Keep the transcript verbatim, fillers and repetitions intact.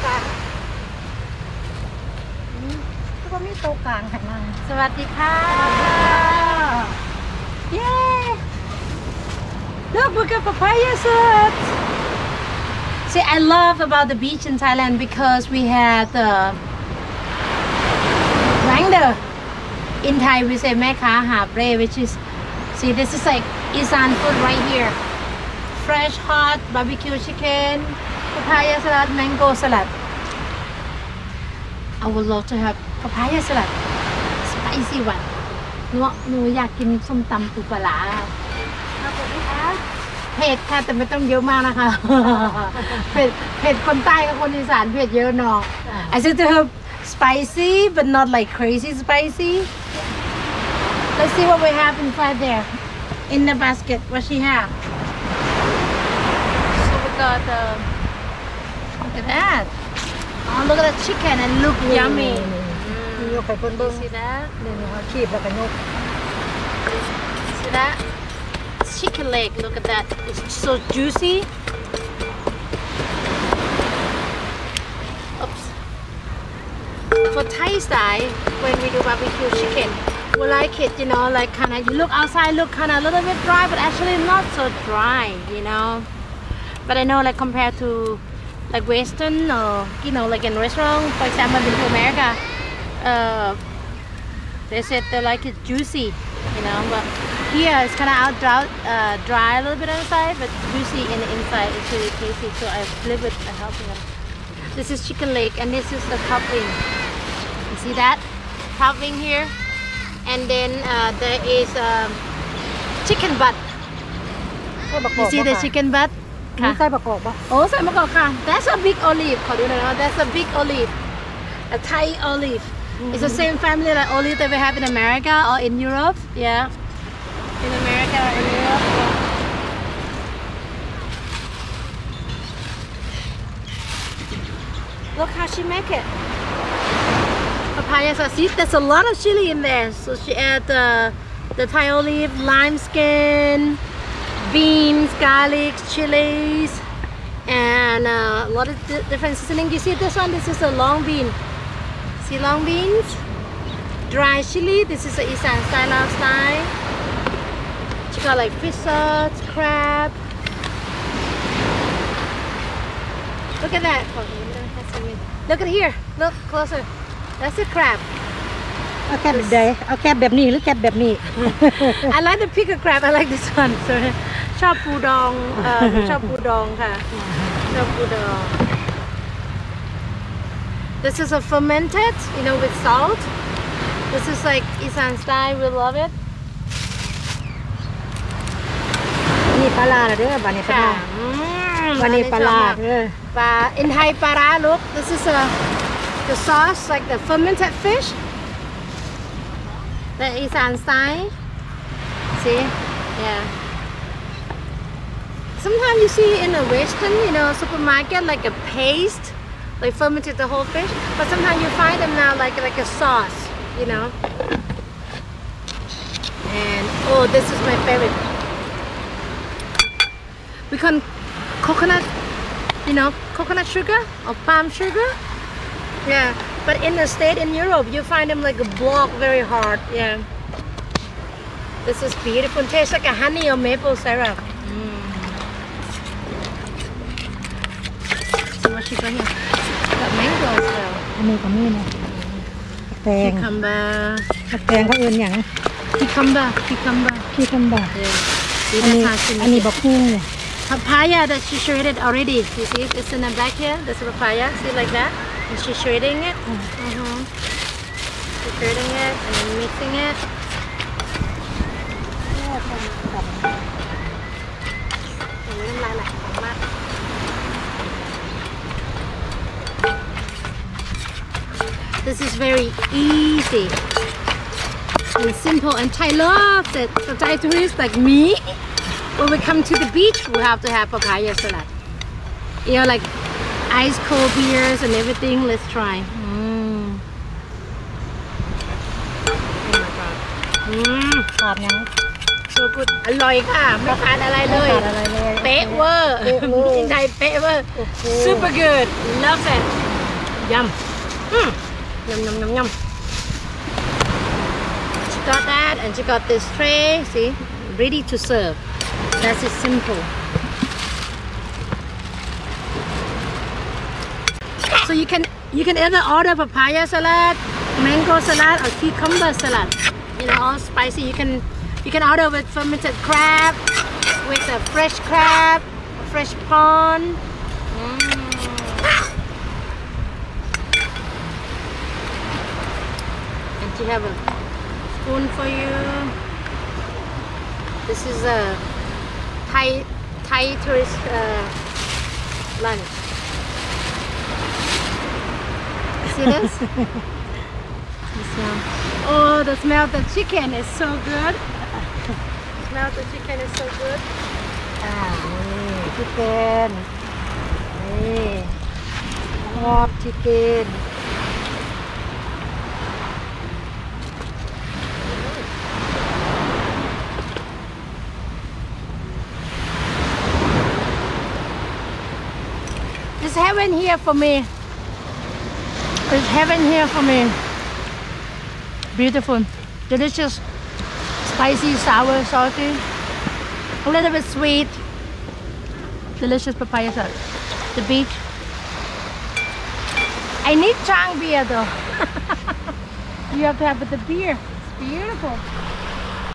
กลางก็ว่ามีโต๊ะกลางหันมาสวัสดีค่ะเย้ Look look at papaya set See I love about the beach in Thailand because we had the Rangda in Thai we say แม่ค้าหาบเร่ which is see this is like Isan food right here fresh hot barbecue chicken papaya salad mango salad I would love to have papaya salad spicy one หนูหนูอยากกินส้มตำปูปลาเผ็ดค่ะแต่ไม่ต้องเยอะมากนะคะเผ็ดเผ็ดคนใต้กับคนอีสานเผ็ดเยอะเนาะ I said to her spicy but not like crazy spicy let's see what we have inside there in the basket what she have so we got the look at that oh look at the chicken and look yummyยกไข่เปิ้ลเบิ้ง see that เดี๋ยวเขาคีบแล้วก็ยก see that chicken leg look at that it's so juicy oops for Thai style when we do barbecue chicken we like it you know like kind of you look outside look kind of a little bit dry but actually not so dry you know but I know like compared to like Western or you know like in restaurant for example in America uh, they said they like it juicy you know but here it's kind of out dry, uh, dry a little bit outside but juicy in the inside it's really tasty so I live with a helping them this is chicken leg and this is the topping you see that topping here and then uh, there is um, chicken butt you see the chicken butt ใส่ประกอบปะโอ้ใส่มะกอกค่ะ that's a big olive ขอดูหน่อยนะ that's a big olive a Thai olive it's the same family like olive that we have in America or in Europe yeah in America or in Europe yeah. Look how she make it papaya sauce see there's a lot of chili in there so she add the the Thai olive lime skin beans garlic chilies and uh, a lot of di different seasoning you see this one this is a long bean see long beans dry chili this is a Isan style style she got like fish sauce crab look at that look at here look closer that's a crab เอาแคบแบบใดเอาแคบแบบนี้หรือแคบแบบนี้ I like the picker crab I like this one sorry ชอบปูดองเอ่อชอบปูดองค่ะชอบปูดอง This is a fermented you know with salt this is like Isan style we love it นี่ปลาลาเด้อบ้านนี้ปลาบ้านนี้ปลาลาเด้อปลา in Thai ปลาร้า look this is a the sauce like the fermented fish the Isan style see yeah sometimes you see in a western you know supermarket like a paste like fermented the whole fish but sometimes you find them now like like a sauce you know and oh this is my favorite we can coconut you know coconut sugar or palm sugar yeah but in the state in Europe you find them like a block very hard yeah this is beautiful tastes like a honey or maple syrup mm. so what she got here got mangoes though อันนี้ก็มีนะแตง cucumber แตงเขาเอื่นอย่าง cucumber cucumber ขี้คำบา yeah อันนี้อันนี้บอกฮู้ papaya that she shredded already you see it's in the back here this is papaya see like that and she's shredding it mm-hmm. she's shredding it and then mixing it this is very easy and simple and Thai loves it so Thai tourists like me when we come to the beach we have to have papaya salad you know like ice cold beers and everything let's try mm. oh my god mm. ขาดยัง so so good อร่อยค่ะไม่ขาดอะไรเลยไม่ขาดอะไรเลยเป๊ะเวอร์เป๊ะเวอร์กินไทยเป๊ะเวอร์โอเค super good love it ยำอืมยำยำยำยำ she got that and she got this tray see ready to serve that's it simple so you can you can either order papaya salad mango salad or cucumber salad you know all spicy you can you can order with fermented crab with a fresh crab fresh prawn mm. and she have a spoon for you this is a Thai Thai tourist uh, lunch see this oh the smell of the chicken is so good the smell of the chicken is so good อ่านี่ชิคเก้นนี่ฮอตชิคเก้น It's heaven here for me. It's heaven here for me. Beautiful, delicious, spicy, sour, salty, a little bit sweet. Delicious papaya salad. The beach. I need Chang beer though. You have to have the beer. It's beautiful.